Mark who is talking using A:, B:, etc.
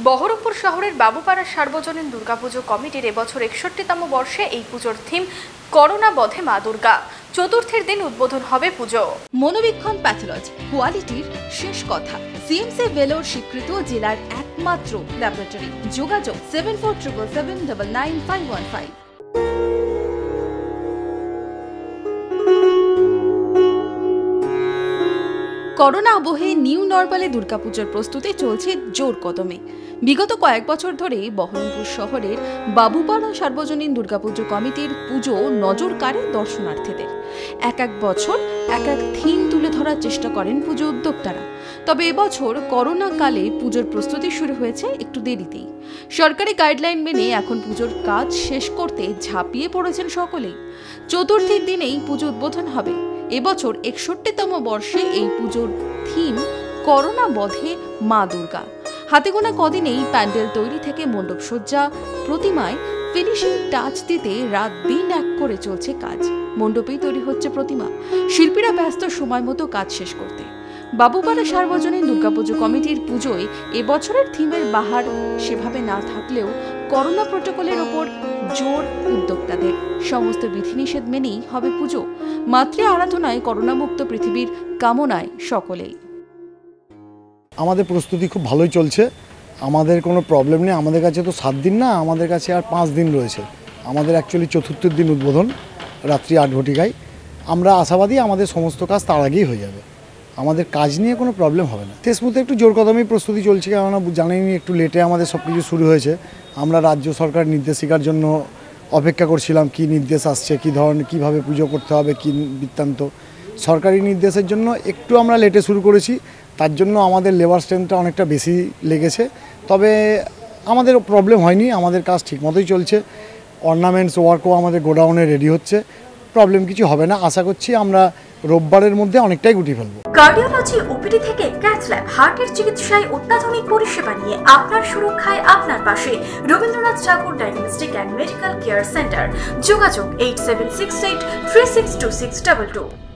A: বহরমপুর শহরের বাবুপাড়া সার্বজনীন দুর্গাপুজো কমিটির এবছর ৬১তম বর্ষে এই পুজোর থিম করোনা বধে মা দুর্গা। চতুর্থীর দিন উদ্বোধন হবে পুজো।
B: মনোবীক্ষণ প্যাথোলজি কোয়ালিটির শেষ কথা। সিএমসি ভেলোর স্বীকৃত জেলার একমাত্র ল্যাবরেটরি। যোগাযোগ 7477799515। করোনা আবহে নিউ নর্মালে দুর্গাপুজোর প্রস্তুতি চলছে জোর কদমে। বিগত কয়েক বছর ধরে বহরমপুর শহরের বাবুপাড়া সার্বজনীন দুর্গাপুজো কমিটির পুজো নজর কাড়ে দর্শনার্থীদের। এক বছর এক থিম তুলে ধরার চেষ্টা করেন পুজো উদ্যোক্তারা। তবে এবছর করোনা কালে পুজোর প্রস্তুতি শুরু হয়েছে একটু দেরিতেই। সরকারি গাইডলাইন মেনে এখন পুজোর কাজ শেষ করতে ঝাঁপিয়ে পড়েছেন সকলেই। চতুর্থীর দিনেই পুজো উদ্বোধন হবে। এবছর ৬১তম বর্ষে এই পুজোর থিম করোনা বধে মা দুর্গা। হাতে গোনা কদিনেই প্যান্ডেল তৈরি থেকে মণ্ডপসজ্জা, প্রতিমায় ফিনিশিং টাচ দিতে রাত দিন এক করে চলছে কাজ। মণ্ডপেই তৈরি হচ্ছে প্রতিমা। শিল্পীরা ব্যস্ত সময় মতো কাজ শেষ করতে। বাবুপাড়া সার্বজনীন দুর্গাপুজো কমিটির পুজোয় এবছরের থিমের বাহার সেভাবে না থাকলেও করোনা প্রটোকলের ওপর জোর উদ্যোক্তাদের। সমস্ত বিধিনিষেধ মেনেই হবে পুজো। মাতৃ আরাধনায় করোনামুক্ত পৃথিবীর কামনায় সকলেই।
C: আমাদের প্রস্তুতি খুব ভালোই চলছে। আমাদের কোনো প্রবলেম নেই। আমাদের কাছে তো 7 দিন না, আমাদের কাছে আর 5 দিন রয়েছে। আমাদের অ্যাকচুয়ালি চতুর্থের দিন উদ্বোধন রাত্রি 8 ঘটিকায়। আমরা আশাবাদী আমাদের সমস্ত কাজ তার আগেই হয়ে যাবে। আমাদের কাজ নিয়ে কোনো প্রবলেম হবে না। শেষ মুহূর্তে একটু জোর কদমেই প্রস্তুতি চলছে, কেননা জানেনই একটু লেটে আমাদের সব কিছু শুরু হয়েছে। আমরা রাজ্য সরকার নির্দেশিকার জন্য অপেক্ষা করছিলাম, কি নির্দেশ আসছে, কী ধরনের কীভাবে পুজো করতে হবে, কী বৃত্তান্ত। সরকারি নির্দেশের জন্য একটু আমরা লেটে শুরু করেছি, তার জন্য আমাদের লেবার স্ট্রেংথটা অনেকটা বেশি লেগেছে। তবে আমাদের প্রবলেম হয়নি, আমাদের কাজ ঠিকমতোই চলছে। অর্নামেন্টস ওয়ার্কও আমাদের গোডাউনে রেডি হচ্ছে, প্রবলেম কিছু হবে না। আশা করছি আমরা রোববারের মধ্যে অনেকটাই গুটিয়ে ফেলবো।
D: কার্ডিওলজি ওপিডি থেকে ক্যাথ ল্যাব, হার্টের চিকিৎসায় অত্যাধুনিক পরিষেবা নিয়ে আপনার সুরক্ষায় আপনার পাশে Rabindranath Thakur diagnostic and medical care centre. যোগাযোগ 8768362622।